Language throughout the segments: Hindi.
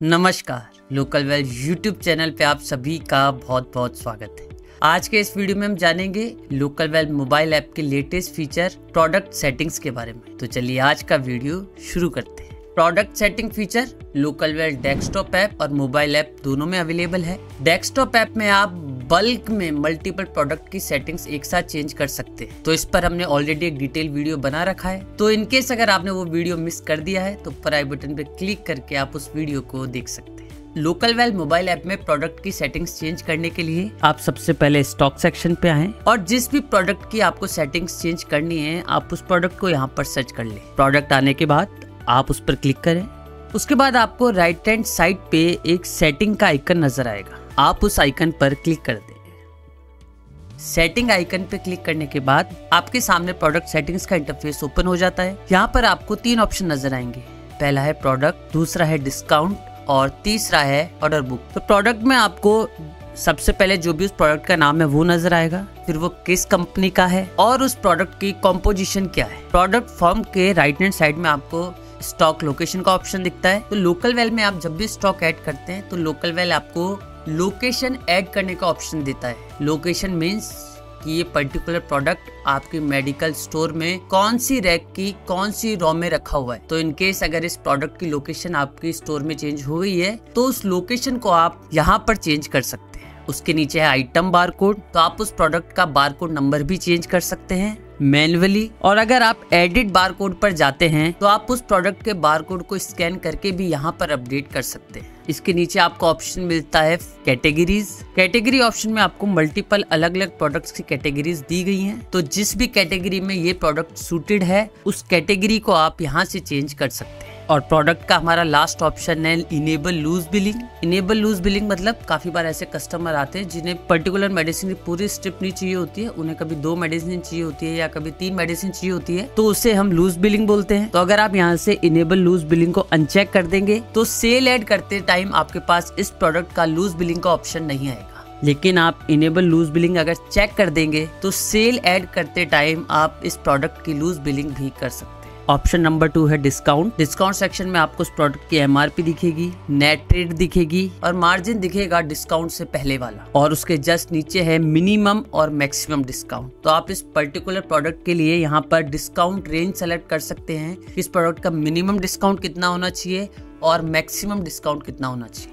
नमस्कार, लोकल वेल यूट्यूब चैनल पे आप सभी का बहुत बहुत स्वागत है। आज के इस वीडियो में हम जानेंगे लोकल वेल मोबाइल ऐप के लेटेस्ट फीचर प्रोडक्ट सेटिंग्स के बारे में। तो चलिए आज का वीडियो शुरू करते हैं। Product setting feature local well desktop app और मोबाइल ऐप दोनों में अवेलेबल है। डेस्कटॉप ऐप में आप बल्क में मल्टीपल प्रोडक्ट की सेटिंग्स एक साथ चेंज कर सकते हैं। तो इस पर हमने ऑलरेडी एक डिटेल वीडियो बना रखा है। तो इनकेस अगर आपने वो वीडियो मिस कर दिया है तो ऊपर आई बटन पे क्लिक करके आप उस वीडियो को देख सकते हैं। लोकल वेल मोबाइल ऐप में प्रोडक्ट की सेटिंग्स चेंज करने के लिए आप सबसे पहले स्टॉक सेक्शन पे आएं और जिस भी प्रोडक्ट की आपको सेटिंग्स चेंज करनी है आप उस प्रोडक्ट को यहाँ पर सर्च कर लें। प्रोडक्ट आने के बाद आप उस पर क्लिक करें। उसके बाद आपको राइट हैंड साइड पे एक सेटिंग का आइकन नजर आएगा, आप उस आइकन पर क्लिक कर दें। सेटिंग आइकन पे क्लिक करने के बाद आपके सामने प्रोडक्ट सेटिंग्स का इंटरफेस ओपन हो जाता है। यहाँ पर आपको तीन ऑप्शन नजर आएंगे। पहला है प्रोडक्ट, दूसरा है डिस्काउंट और तीसरा है ऑर्डर बुक। तो प्रोडक्ट में आपको सबसे पहले जो भी उस प्रोडक्ट का नाम है वो नजर आएगा, फिर वो किस कंपनी का है और उस प्रोडक्ट की कॉम्पोजिशन क्या है। प्रोडक्ट फॉर्म के राइट हैंड साइड में आपको स्टॉक लोकेशन का ऑप्शन दिखता है। तो लोकल वेल में आप जब भी स्टॉक ऐड करते हैं तो लोकल वेल आपको लोकेशन ऐड करने का ऑप्शन देता है। लोकेशन मीन्स कि ये पर्टिकुलर प्रोडक्ट आपके मेडिकल स्टोर में कौन सी रैक की कौन सी रॉ में रखा हुआ है। तो इनकेस अगर इस प्रोडक्ट की लोकेशन आपकी स्टोर में चेंज हो गई है तो उस लोकेशन को आप यहाँ पर चेंज कर सकते हैं। उसके नीचे है आइटम बारकोड, तो आप उस प्रोडक्ट का बारकोड नंबर भी चेंज कर सकते हैं मैन्युअली। और अगर आप एडिट बारकोड पर जाते हैं तो आप उस प्रोडक्ट के बारकोड को स्कैन करके भी यहाँ पर अपडेट कर सकते हैं। इसके नीचे आपको ऑप्शन मिलता है कैटेगरीज। कैटेगरी ऑप्शन में आपको मल्टीपल अलग अलग प्रोडक्ट्स की कैटेगरीज दी गई हैं। तो जिस भी कैटेगरी में ये प्रोडक्ट सूटेड है उस कैटेगरी को आप यहाँ से चेंज कर सकते हैं। और प्रोडक्ट का हमारा लास्ट ऑप्शन है enable loose billing. Enable loose billing मतलब काफी बार ऐसे कस्टमर आते हैं जिन्हें पर्टिकुलर मेडिसिन की पूरी स्ट्रिप नहीं चाहिए होती है, उन्हें कभी 2 मेडिसिन चाहिए होती है या कभी 3 मेडिसिन चाहिए होती है, तो उसे हम लूज बिलिंग बोलते हैं। तो अगर आप यहाँ से इनेबल लूज बिलिंग को अनचेक कर देंगे तो सेल ऐड करते टाइम आपके पास इस प्रोडक्ट का लूज बिलिंग का ऑप्शन नहीं आएगा। लेकिन आप इनेबल लूज बिलिंग अगर चेक कर देंगे तो सेल ऐड करते टाइम आप इस प्रोडक्ट की लूज बिलिंग भी कर सकते हैं। ऑप्शन नंबर 2 है डिस्काउंट। डिस्काउंट सेक्शन में आपको उस प्रोडक्ट की एमआरपी दिखेगी, नेट रेट दिखेगी और मार्जिन दिखेगा डिस्काउंट से पहले वाला। और उसके जस्ट नीचे है मिनिमम और मैक्सिमम डिस्काउंट। तो आप इस पर्टिकुलर प्रोडक्ट के लिए यहाँ पर डिस्काउंट रेंज सेलेक्ट कर सकते हैं। इस प्रोडक्ट का मिनिमम डिस्काउंट कितना होना चाहिए और मैक्सिमम डिस्काउंट कितना होना चाहिए।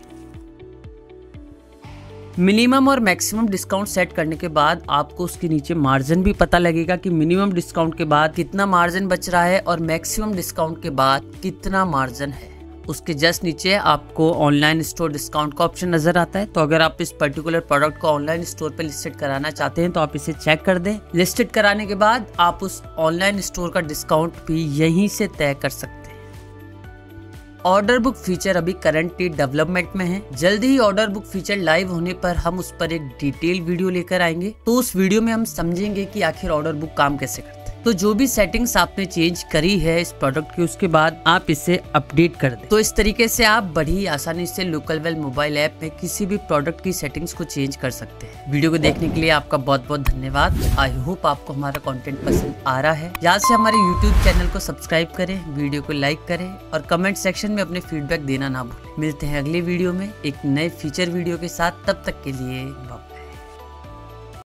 मिनिमम और मैक्सिमम डिस्काउंट सेट करने के बाद आपको उसके नीचे मार्जिन भी पता लगेगा कि मिनिमम डिस्काउंट के बाद कितना मार्जिन बच रहा है और मैक्सिमम डिस्काउंट के बाद कितना मार्जिन है। उसके जस्ट नीचे आपको ऑनलाइन स्टोर डिस्काउंट का ऑप्शन नजर आता है। तो अगर आप इस पर्टिकुलर प्रोडक्ट को ऑनलाइन स्टोर पे लिस्टेड कराना चाहते हैं तो आप इसे चेक कर दें। लिस्टेड कराने के बाद आप उस ऑनलाइन स्टोर का डिस्काउंट भी यहीं से तय कर सकते हैं। ऑर्डर बुक फीचर अभी करंटली डेवलपमेंट में है। जल्दी ही ऑर्डर बुक फीचर लाइव होने पर हम उस पर एक डिटेल वीडियो लेकर आएंगे। तो उस वीडियो में हम समझेंगे कि आखिर ऑर्डर बुक काम कैसे करता है। तो जो भी सेटिंग्स आपने चेंज करी है इस प्रोडक्ट की उसके बाद आप इसे अपडेट कर दें। तो इस तरीके से आप बड़ी आसानी से लोकल वेल मोबाइल ऐप में किसी भी प्रोडक्ट की सेटिंग्स को चेंज कर सकते हैं। वीडियो को देखने के लिए आपका बहुत बहुत धन्यवाद। आई होप आपको हमारा कंटेंट पसंद आ रहा है। यहाँ से हमारे यूट्यूब चैनल को सब्सक्राइब करें, वीडियो को लाइक करें और कमेंट सेक्शन में अपने फीडबैक देना ना भूलें। मिलते हैं अगले वीडियो में एक नए फीचर वीडियो के साथ। तब तक के लिए